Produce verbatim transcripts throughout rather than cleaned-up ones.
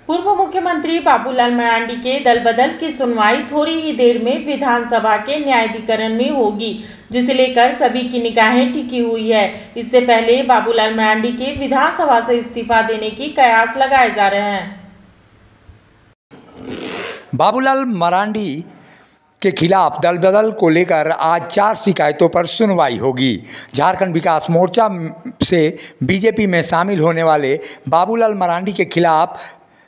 पूर्व मुख्यमंत्री बाबूलाल मरांडी के दल बदल की सुनवाई थोड़ी ही देर में विधानसभा के न्यायाधिकरण में होगी, जिसे लेकर सभी की निगाहें टिकी हुई है। इससे पहले बाबूलाल मरांडी के विधानसभा से इस्तीफा देने की कयास लगाए जा रहे हैं। बाबूलाल मरांडी के खिलाफ दल बदल को लेकर आज चार शिकायतों पर सुनवाई होगी। झारखंड विकास मोर्चा से बीजेपी में शामिल होने वाले बाबूलाल मरांडी के खिलाफ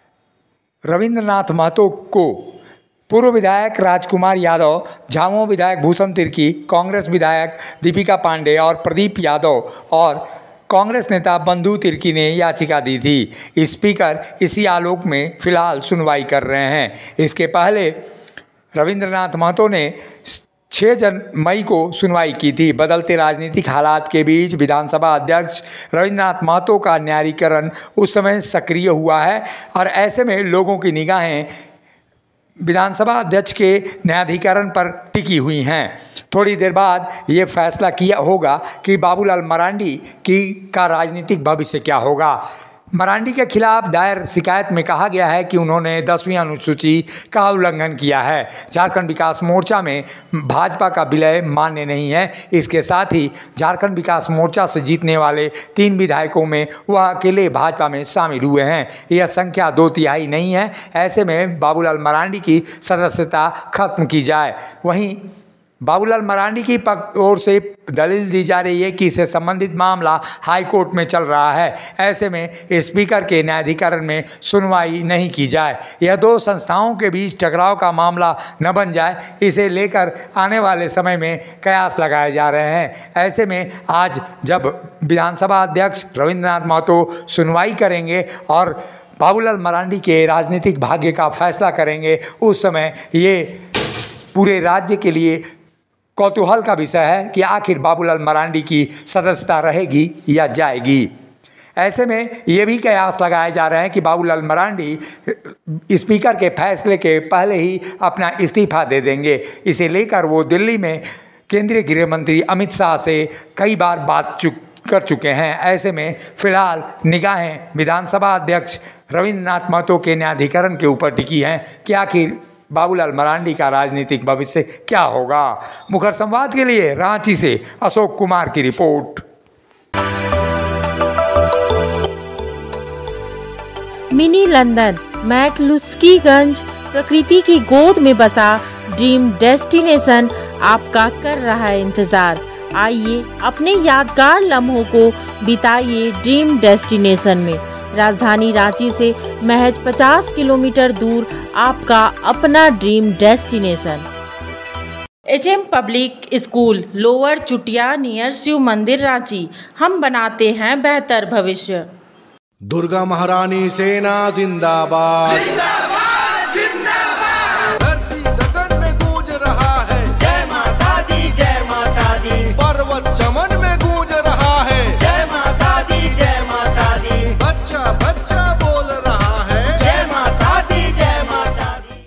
रविंद्रनाथ महतो को, पूर्व विधायक राजकुमार यादव, झामुमो विधायक भूषण तिर्की, कांग्रेस विधायक दीपिका पांडे और प्रदीप यादव और कांग्रेस नेता बंधु तिर्की ने याचिका दी थी। स्पीकर इसी आलोक में फिलहाल सुनवाई कर रहे हैं। इसके पहले रविंद्रनाथ महतो ने छह मई को सुनवाई की थी। बदलते राजनीतिक हालात के बीच विधानसभा अध्यक्ष रविंद्रनाथ महतो का न्यायाधिकरण उस समय सक्रिय हुआ है और ऐसे में लोगों की निगाहें विधानसभा अध्यक्ष के न्यायाधिकरण पर टिकी हुई हैं। थोड़ी देर बाद ये फैसला किया होगा कि बाबूलाल मरांडी की का राजनीतिक भविष्य क्या होगा। मरांडी के खिलाफ दायर शिकायत में कहा गया है कि उन्होंने दसवीं अनुसूची का उल्लंघन किया है। झारखंड विकास मोर्चा में भाजपा का विलय मान्य नहीं है। इसके साथ ही झारखंड विकास मोर्चा से जीतने वाले तीन विधायकों में वह अकेले भाजपा में शामिल हुए हैं। यह संख्या दो तिहाई नहीं है। ऐसे में बाबूलाल मरांडी की सदस्यता खत्म की जाए। वहीं बाबूलाल मरांडी की ओर से दलील दी जा रही है कि इससे संबंधित मामला हाई कोर्ट में चल रहा है। ऐसे में स्पीकर के न्यायाधिकरण में सुनवाई नहीं की जाए। यह दो संस्थाओं के बीच टकराव का मामला न बन जाए, इसे लेकर आने वाले समय में कयास लगाए जा रहे हैं। ऐसे में आज जब विधानसभा अध्यक्ष रविंद्रनाथ महतो सुनवाई करेंगे और बाबूलाल मरांडी के राजनीतिक भाग्य का फैसला करेंगे, उस समय ये पूरे राज्य के लिए कौतूहल का विषय है कि आखिर बाबूलाल मरांडी की सदस्यता रहेगी या जाएगी। ऐसे में ये भी कयास लगाए जा रहे हैं कि बाबूलाल मरांडी स्पीकर के फैसले के पहले ही अपना इस्तीफा दे देंगे। इसे लेकर वो दिल्ली में केंद्रीय गृह मंत्री अमित शाह से कई बार बात चुक कर चुके हैं। ऐसे में फिलहाल निगाहें विधानसभा अध्यक्ष रविंद्रनाथ महतो के न्यायाधिकरण के ऊपर टिकी हैं कि आखिर बाबूलाल मरांडी का राजनीतिक भविष्य क्या होगा। मुखर संवाद के लिए रांची से अशोक कुमार की रिपोर्ट। मिनी लंदन मैक्लुस्कीगंज प्रकृति की गोद में बसा ड्रीम डेस्टिनेशन आपका कर रहा है इंतजार। आइए अपने यादगार लम्हों को बिताइए ड्रीम डेस्टिनेशन में। राजधानी रांची से महज पचास किलोमीटर दूर आपका अपना dream destination. H M public school, lower Chutia, near Shiv मंदिर, रांची। हम बनाते हैं बेहतर भविष्य। दुर्गा महारानी सेना जिंदाबाद, जिंदाबाद, जिंदाबाद। धरती गगन में गूंज रहा है जय माता दी, जय माता दी। पर्वत चमन में गूंज रहा है जय माता दी, जय माता दी। बच्चा बच्चा बोल रहा है जय माता दी, जय माता दी।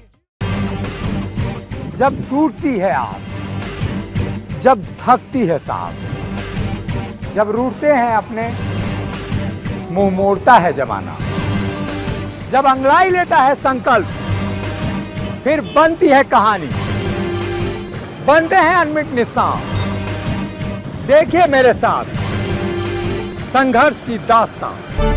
जब टूटती है आस, जब थकती है सांस, जब रूठते हैं अपने, मुंह मोड़ता है जमाना, जब अंगड़ाई लेता है संकल्प, फिर बनती है कहानी, बनते हैं अनमिट निशान। देखिए मेरे साथ संघर्ष की दास्तान।